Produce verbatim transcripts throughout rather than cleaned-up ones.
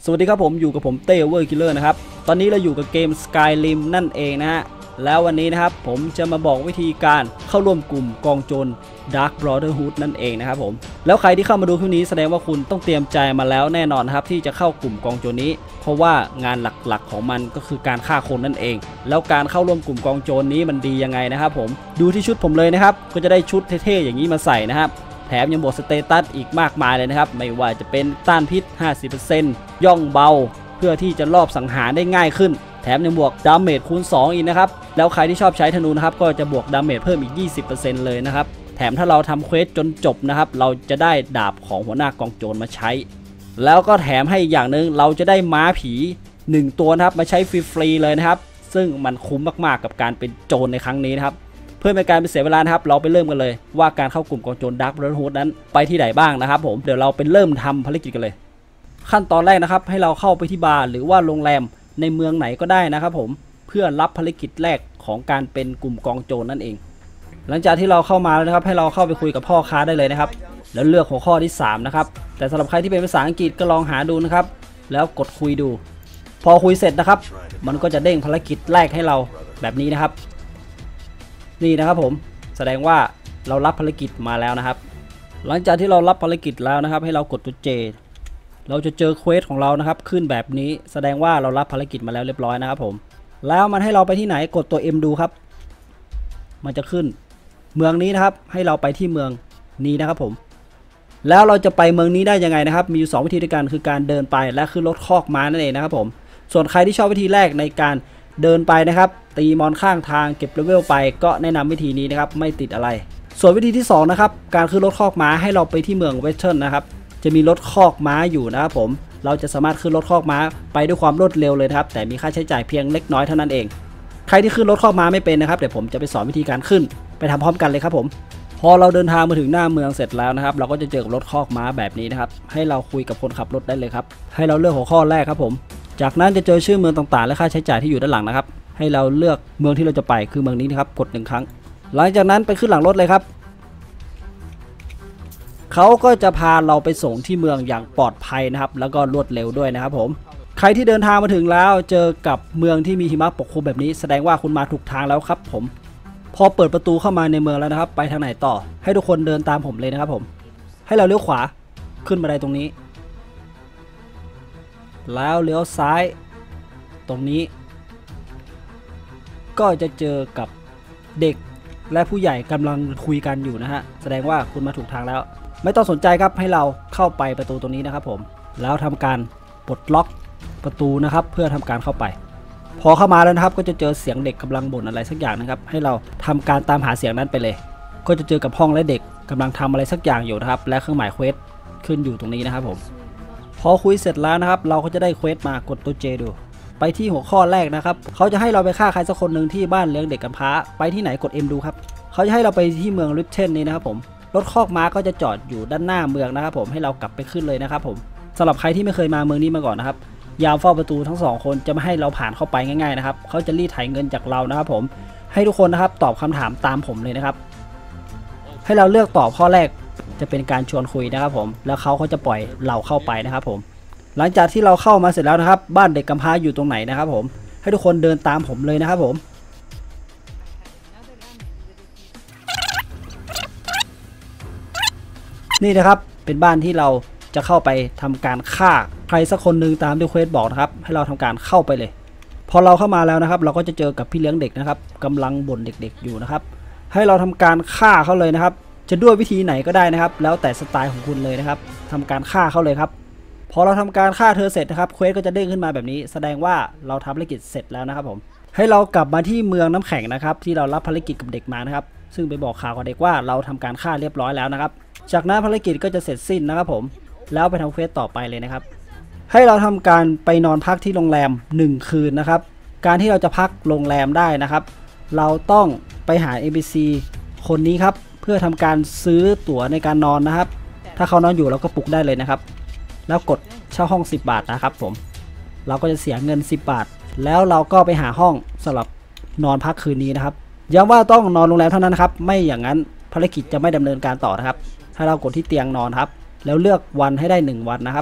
สวัสดีครับผมอยู่กับผมเต้เวอร์คิลเลอร์นะครับตอนนี้เราอยู่กับเกม Skyrim นั่นเองนะฮะแล้ววันนี้นะครับผมจะมาบอกวิธีการเข้าร่วมกลุ่มกองโจร Dark Brotherhood นั่นเองนะครับผมแล้วใครที่เข้ามาดูคลิปนี้แสดงว่าคุณต้องเตรียมใจมาแล้วแน่นอนครับที่จะเข้ากลุ่มกองโจรนี้เพราะว่างานหลักๆของมันก็คือการฆ่าคนนั่นเองแล้วการเข้าร่วมกลุ่มกองโจรนี้มันดียังไงนะครับผมดูที่ชุดผมเลยนะครับก็จะได้ชุดเท่ๆอย่างนี้มาใส่นะครับแถมยังบวกสเตตัสอีกมากมายเลยนะครับไม่ว่าจะเป็นต้านพิษ ห้าสิบเปอร์เซ็นต์ ย่องเบาเพื่อที่จะลอบสังหารได้ง่ายขึ้นแถมยังบวกดาเมจคูณสองอีกนะครับแล้วใครที่ชอบใช้ธนูนะครับก็จะบวกดาเมจเพิ่มอีก ยี่สิบเปอร์เซ็นต์ เลยนะครับแถมถ้าเราทำเควสจนจบนะครับเราจะได้ดาบของหัวหน้ากองโจรมาใช้แล้วก็แถมให้อีกอย่างหนึ่งเราจะได้ม้าผีหนึ่งตัวนะครับมาใช้ฟรีๆเลยนะครับซึ่งมันคุ้มมากๆกับการเป็นโจรในครั้งนี้นะครับเพื่อเป็นการเป็นเสียเวลานะครับเราไปเริ่มกันเลยว่าการเข้ากลุ่มกองโจร Dark Brotherhood นั้นไปที่ไหนบ้างนะครับผมเดี๋ยวเราไปเริ่มทำภารกิจกันเลยขั้นตอนแรกนะครับให้เราเข้าไปที่บาร์หรือว่าโรงแรมในเมืองไหนก็ได้นะครับผมเพื่อรับภารกิจแรกของการเป็นกลุ่มกองโจรนั่นเองหลังจากที่เราเข้ามาแล้วนะครับให้เราเข้าไปคุยกับพ่อค้าได้เลยนะครับแล้วเลือกหัวข้อที่สามนะครับแต่สำหรับใครที่เป็นภาษาอังกฤษก็ลองหาดูนะครับแล้วกดคุยดูพอคุยเสร็จนะครับมันก็จะเด้งภารกิจแรกให้เราแบบนี้นะครับนี่นะครับผมแสดงว่าเรารับภารกิจมาแล้วนะครับหลังจากที่เรารับภารกิจแล้วนะครับให้เรากดตัว J เราจะเจอเควสของเรานะครับขึ้นแบบนี้แสดงว่าเรารับภารกิจมาแล้วเรียบร้อยนะครับผมแล้วมันให้เราไปที่ไหนกดตัว M ดูครับมันจะขึ้นเมืองนี้นะครับให้เราไปที่เมืองนี้นะครับผมแล้วเราจะไปเมืองนี้ได้ยังไงนะครับมีอยู่สองวิธีด้วยกันคือการเดินไปและขึ้นรถคอกม้านั่นเองนะครับผมส่วนใครที่ชอบวิธีแรกในการเดินไปนะครับตีมอนข้างทางเก็บเลเวลไปก็แนะนำวิธีนี้นะครับไม่ติดอะไรส่วนวิธีที่สองนะครับการขึ้นรถคอกม้าให้เราไปที่เมืองเวสเทิร์นนะครับจะมีรถคอกม้าอยู่นะครับผมเราจะสามารถขึ้นรถคอกม้าไปด้วยความรวดเร็วเลยครับแต่มีค่าใช้จ่ายเพียงเล็กน้อยเท่านั้นเองใครที่ขึ้นรถคอกม้าไม่เป็นนะครับเดี๋ยวผมจะไปสอนวิธีการขึ้นไปทำพร้อมกันเลยครับผมพอเราเดินทางมาถึงหน้าเมืองเสร็จแล้วนะครับเราก็จะเจอกับรถคอกม้าแบบนี้นะครับให้เราคุยกับคนขับรถได้เลยครับให้เราเลือกหัวข้อแรกครับผมจากนั้นจะเจอชื่อเมืองต่างๆและค่าใช้จ่ายที่อยู่ด้านหลังนะครับให้เราเลือกเมืองที่เราจะไปคือเมืองนี้นะครับกดหนึ่งครั้งหลังจากนั้นไปขึ้นหลังรถเลยครับเขาก็จะพาเราไปส่งที่เมืองอย่างปลอดภัยนะครับแล้วก็รวดเร็วด้วยนะครับผมใครที่เดินทางมาถึงแล้วเจอกับเมืองที่มีหิมะปกคลุมแบบนี้แสดงว่าคุณมาถูกทางแล้วครับผมพอเปิดประตูเข้ามาในเมืองแล้วนะครับไปทางไหนต่อให้ทุกคนเดินตามผมเลยนะครับผมให้เราเลี้ยวขวาขึ้นบันไดตรงนี้แล้วเลี้ยวซ้ายตรงนี้ก็จะเจอกับเด็กและผู้ใหญ่กำลังคุยกันอยู่นะฮะแสดงว่าคุณมาถูกทางแล้วไม่ต้องสนใจครับให้เราเข้าไปประตูตรงนี้นะครับผมแล้วทำการปลดล็อกประตูนะครับเพื่อทำการเข้าไปพอเข้ามาแล้วนะครับก็จะเจอเสียงเด็กกำลังบ่นอะไรสักอย่างนะครับให้เราทำการตามหาเสียงนั้นไปเลยก็จะเจอกับห้องและเด็กกำลังทำอะไรสักอย่างอยู่นะครับและเครื่องหมายเควสขึ้นอยู่ตรงนี้นะครับผมพอคุยเสร็จแล้วนะครับเราก็จะได้เควสมากดตัว J ดูไปที่หัวข้อแรกนะครับเขาจะให้เราไปฆ่าใครสักคนหนึ่งที่บ้านเลี้ยงเด็กกำพร้าไปที่ไหนกด M ดูครับเขาจะให้เราไปที่เมืองริปเทนนี้นะครับผมรถคอกม้าก็จะจอดอยู่ด้านหน้าเมืองนะครับผมให้เรากลับไปขึ้นเลยนะครับผมสำหรับใครที่ไม่เคยมาเมืองนี้มาก่อนนะครับยามเฝ้าประตูทั้งสองคนจะไม่ให้เราผ่านเข้าไปง่ายๆนะครับเขาจะรีดไถเงินจากเรานะครับผมให้ทุกคนนะครับตอบคำถามตามผมเลยนะครับให้เราเลือกตอบข้อแรกจะเป็นการชวนคุยนะครับผมแล้วเขาก็จะปล่อยเราเข้าไปนะครับผมหลังจากที่เราเข้ามาเสร็จแล้วนะครับบ้านเด็กกำพร้าอยู่ตรงไหนนะครับผมให้ทุกคนเดินตามผมเลยนะครับผมนี่นะครับเป็นบ้านที่เราจะเข้าไปทำการฆ่าใครสักคนหนึ่งตามที่เควสบอกนะครับให้เราทำการเข้าไปเลยพอเราเข้ามาแล้วนะครับเราก็จะเจอกับพี่เลี้ยงเด็กนะครับกำลังบ่นเด็กๆอยู่นะครับให้เราทำการฆ่าเขาเลยนะครับจะด้วยวิธีไหนก็ได้นะครับแล้วแต่สไตล์ของคุณเลยนะครับทำการฆ่าเขาเลยครับพอเราทำการฆ่าเธอเสร็จนะครับเควสก็จะเด้งขึ้นมาแบบนี้แสดงว่าเราทำภารกิจเสร็จแล้วนะครับผมให้เรากลับมาที่เมืองน้ำแข็งนะครับที่เรารับภารกิจกับเด็กมานะครับซึ่งไปบอกข่าวกับเด็กว่าเราทำการฆ่าเรียบร้อยแล้วนะครับจากนั้นภารกิจก็จะเสร็จสิ้นนะครับผมแล้วไปทำเควสต่อไปเลยนะครับให้เราทำการไปนอนพักที่โรงแรมหนึ่งคืนนะครับการที่เราจะพักโรงแรมได้นะครับเราต้องไปหา เอ็น พี ซี คนนี้ครับเพื่อทำการซื้อตั๋วในการนอนนะครับถ้าเขานอนอยู่เราก็ปลุกได้เลยนะครับแล้วกดเช่าห้องสิบบาทนะครับผมเราก็จะเสียเงินสิบบาทแล้วเราก็ไปหาห้องสำหรับนอนพักคืนนี้นะครับย้ำว่าต้องนอนโรงแรมเท่านั้นนะครับไม่อย่างนั้นภารกิจจะไม่ดำเนินการต่อนะครับให้เรากดที่เตียงนอนครับแล้วเลือกวันให้ได้หนึ่งวันนะครับ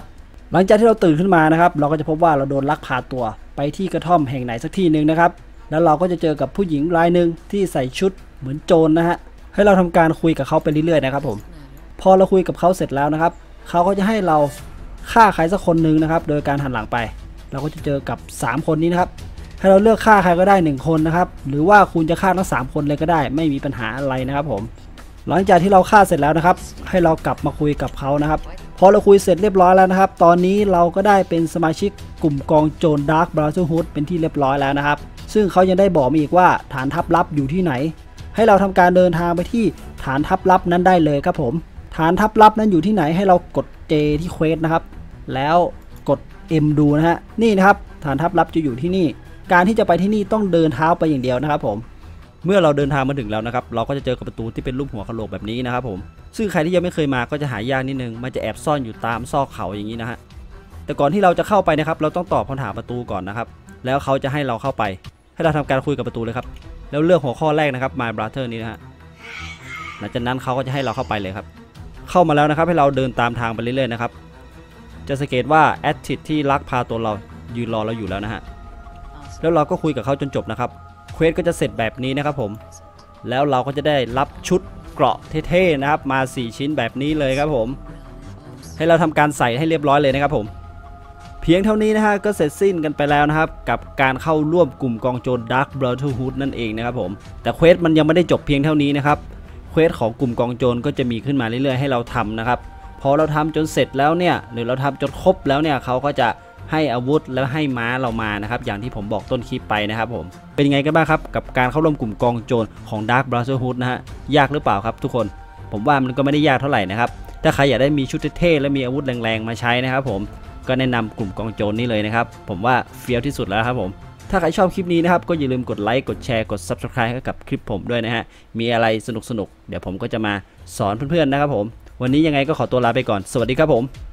หลังจากที่เราตื่นขึ้นมานะครับเราก็จะพบว่าเราโดนลักพาตัวไปที่กระท่อมแห่งไหนสักที่หนึ่งนะครับแล้วเราก็จะเจอกับผู้หญิงรายหนึ่งที่ใส่ชุดเหมือนโจรนะฮะให้เราทำการคุยกับเขาไปเรื่อยๆนะครับผมพอเราคุยกับเขาเสร็จแล้วนะครับเขาก็จะให้เราฆ่าใครสักคนหนึ่งนะครับโดยการหันหลังไปเราก็จะเจอกับสามคนนี้นะครับให้เราเลือกฆ่าใครก็ได้หนึ่งคนนะครับหรือว่าคุณจะฆ่าทั้งสามคนเลยก็ได้ไม่มีปัญหาอะไรนะครับผมหลังจากที่เราฆ่าเสร็จแล้วนะครับให้เรากลับมาคุยกับเขานะครับพอเราคุยเสร็จเรียบร้อยแล้วนะครับตอนนี้เราก็ได้เป็นสมาชิกกลุ่มกองโจร Dark Brotherhood เป็นที่เรียบร้อยแล้วนะครับซึ่งเขายังได้บอกมาอีกว่าฐานทัพลับอยู่ที่ไหนให้เราทำการเดินทางไปที่ฐานทัพลับนั้นได้เลยครับผมฐานทัพลับนั้นอยู่ที่ไหนให้เรากด J ที่เควสนะครับแล้วกด M ดูนะฮะนี่นะครับฐานทัพลับจะอยู่ที่นี่การที่จะไปที่นี่ต้องเดินเท้าไปอย่างเดียวนะครับผมเมื่อเราเดินทางมาถึงแล้วนะครับเราก็จะเจอกับประตูที่เป็นรูปหัวกะโหลกแบบนี้นะครับผมซึ่งใครที่ยังไม่เคยมาก็จะหายากนิดนึงมันจะแอบซ่อนอยู่ตามซอกเขาอย่างนี้นะฮะแต่ก่อนที่เราจะเข้าไปนะครับเราต้องตอบคำถามประตูก่อนนะครับแล้วเขาจะให้เราเข้าไปให้เราทำการคุยกับประตูเลยครับแล้วเลือกหัวข้อแรกนะครับ My Brother นี้นะฮะหลังจากนั้นเขาก็จะให้เราเข้าไปเลยครับเข้ามาแล้วนะครับให้เราเดินตามทางไปเรื่อยๆนะครับจะสังเกตว่าแอดทิดที่ลักพาตัวเรายืนรอเราอยู่แล้วนะฮะแล้วเราก็คุยกับเขาจนจบนะครับเควสก็จะเสร็จแบบนี้นะครับผมแล้วเราก็จะได้รับชุดเกราะเท่ๆนะครับมาสี่ชิ้นแบบนี้เลยครับผมให้เราทำการใส่ให้เรียบร้อยเลยนะครับผมเพียงเท่านี้นะฮะก็เสร็จสิ้นกันไปแล้วนะครับกับการเข้าร่วมกลุ่มกองโจร Dark Brotherhood นั่นเองนะครับผมแต่เควสมันยังไม่ได้จบเพียงเท่านี้นะครับเควสของกลุ่มกองโจรก็จะมีขึ้นมาเรื่อยๆให้เราทำนะครับพอเราทำจนเสร็จแล้วเนี่ยหรือเราทำจนครบแล้วเนี่ยเขาก็จะให้อาวุธแล้วให้ม้าเรามานะครับอย่างที่ผมบอกต้นคลิปไปนะครับผมเป็นยังไงกันบ้างครับกับการเข้าร่วมกลุ่มกองโจรของ Dark Brotherhood นะฮะยากหรือเปล่าครับทุกคนผมว่ามันก็ไม่ได้ยากเท่าไหร่นะครับถ้าใครอยากได้มีชุดเท่ๆและมีอาวุธแรงๆมาใช้นะครับผมก็แนะนำกลุ่มกองโจรนี่เลยนะครับผมว่าเฟี้ยวที่สุดแล้วครับผมถ้าใครชอบคลิปนี้นะครับก็อย่าลืมกดไลค์กดแชร์กด ซับสไครบ์ ให้กับคลิปผมด้วยนะฮะมีอะไรสนุกๆเดี๋ยวผมก็จะมาสอนเพื่อนๆนะครับผมวันนี้ยังไงก็ขอตัวลาไปก่อนสวัสดีครับผม